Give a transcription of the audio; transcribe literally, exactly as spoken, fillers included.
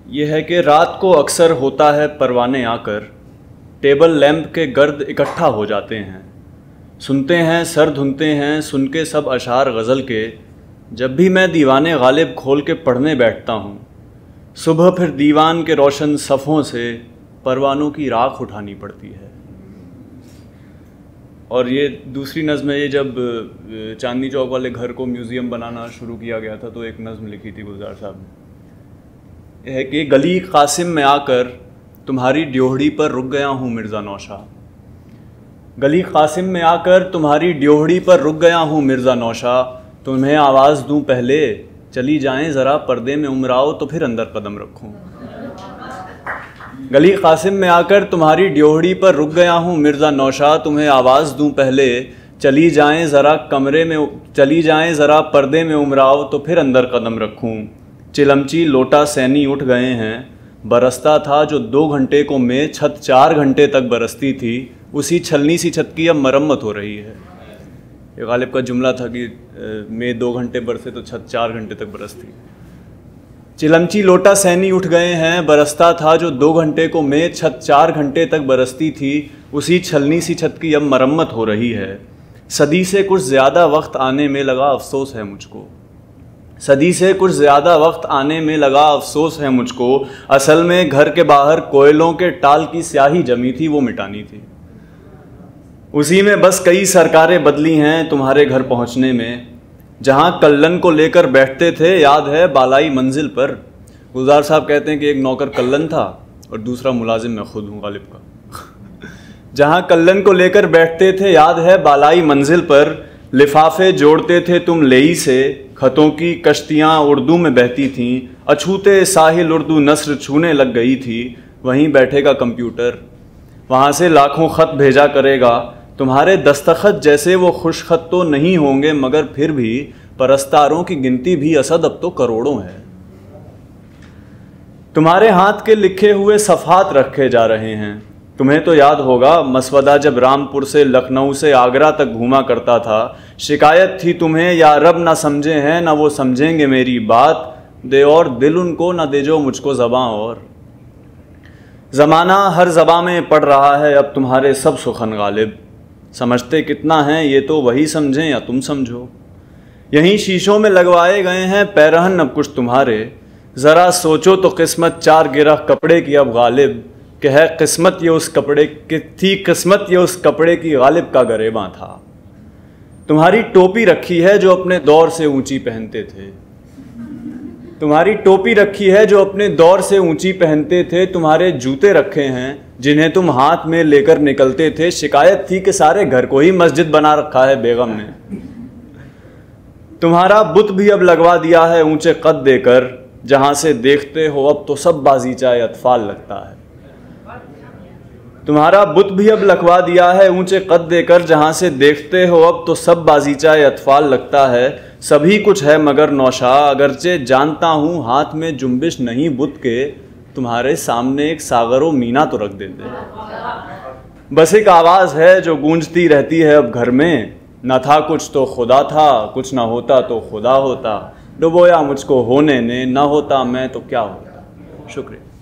ये है कि रात को अक्सर होता है परवाने आकर टेबल लैंप के गर्द इकट्ठा हो जाते हैं। सुनते हैं सर धुनते हैं सुन के सब अशार गज़ल के। जब भी मैं दीवाने गालिब खोल के पढ़ने बैठता हूँ, सुबह फिर दीवान के रोशन सफ़ों से परवानों की राख उठानी पड़ती है। और ये दूसरी नज़्म है, ये जब चांदनी चौक वाले घर को म्यूज़ियम बनाना शुरू किया गया था तो एक नज़्म लिखी थी गुलजार साहब ने। यह है कि गली कासिम में आकर तुम्हारी ड्योहड़ी पर रुक गया हूँ मिर्ज़ा नौशाह। गली कासिम में आकर तुम्हारी ड्योहड़ी पर रुक गया हूँ मिर्ज़ा नौशाह। तुम्हें आवाज़ दूँ पहले चली जाएं ज़रा पर्दे में उमराओ तो फिर अंदर कदम रखूँ। गली कासिम में आकर तुम्हारी ड्योहड़ी पर रुक गया हूँ मिर्ज़ा नौशाह। तुम्हें आवाज़ दूँ पहले चली जाएं ज़रा कमरे में चली जाएं ज़रा पर्दे में उमराओ तो फिर अंदर कदम रखूँ। चिलमची लोटा सैनी उठ गए हैं, बरसता था जो दो घंटे को मैं छत चार घंटे तक बरसती थी। उसी छलनी सी छत की अब मरम्मत हो रही है। ये गालिब का जुमला था कि मैं दो घंटे बरसे तो छत चार घंटे तक बरसती। चिलमची लोटा सैनी उठ गए हैं, बरसता था जो दो घंटे को मैं छत चार घंटे तक बरसती थी। उसी छलनी सी छत की अब मरम्मत हो रही है। सदी से कुछ ज़्यादा वक्त आने में लगा अफसोस है मुझको। सदी से कुछ ज़्यादा वक्त आने में लगा अफसोस है मुझको। असल में घर के बाहर कोयलों के टाल की स्याही जमी थी, वो मिटानी थी। उसी में बस कई सरकारें बदली हैं तुम्हारे घर पहुंचने में। जहां कल्लन को लेकर बैठते थे याद है बालाई मंजिल पर। गुलजार साहब कहते हैं कि एक नौकर कल्लन था और दूसरा मुलाजिम मैं खुद हूँ गालिब का। जहां कल्लन को लेकर बैठते थे याद है बालाई मंजिल पर। लिफाफे जोड़ते थे तुम लेई से, खतों की कश्तियाँ उर्दू में बहती थीं। अछूते साहिल उर्दू नस्र छूने लग गई थी। वहीं बैठेगा कंप्यूटर, वहाँ से लाखों ख़त भेजा करेगा। तुम्हारे दस्तखत जैसे वो खुश खत तो नहीं होंगे, मगर फिर भी परस्तारों की गिनती भी असद अब तो करोड़ों है। तुम्हारे हाथ के लिखे हुए सफ़हात रखे जा रहे हैं। तुम्हें तो याद होगा मसवदा जब रामपुर से लखनऊ से आगरा तक घूमा करता था। शिकायत थी तुम्हें या रब ना समझे हैं ना वो समझेंगे मेरी बात। दे और दिल उनको ना दे जो मुझको ज़बां और। ज़माना हर ज़बां में पढ़ रहा है अब तुम्हारे सब सुखन गालिब। समझते कितना हैं ये तो वही समझें या तुम समझो। यहीं शीशों में लगवाए गए हैं पैरहन अब कुछ तुम्हारे। ज़रा सोचो तो किस्मत चार गिरह कपड़े की अब गालिब। कि है किस्मत ये उस कपड़े की थी किस्मत ये उस कपड़े की गालिब का गरेबा था। तुम्हारी टोपी रखी है जो अपने दौर से ऊंची पहनते थे। तुम्हारी टोपी रखी है जो अपने दौर से ऊंची पहनते थे। तुम्हारे जूते रखे हैं जिन्हें तुम हाथ में लेकर निकलते थे। शिकायत थी कि सारे घर को ही मस्जिद बना रखा है बेगम ने। तुम्हारा बुत भी अब लगवा दिया है ऊंचे कद देकर। जहां से देखते हो अब तो सब बाजीचाए अतफाल लगता है। तुम्हारा बुत भी अब लगवा दिया है ऊंचे कद देकर। जहां से देखते हो अब तो सब बाजीचाए अतफाल लगता है। सभी कुछ है मगर नौशाह अगरचे जानता हूँ हाथ में जुम्बिश नहीं बुत के। तुम्हारे सामने एक सागरो मीना तो रख देते। बस एक आवाज़ है जो गूंजती रहती है अब घर में। न था कुछ तो खुदा था, कुछ ना होता तो खुदा होता। डुबोया मुझको होने ने, न होता मैं तो क्या होता। शुक्रिया।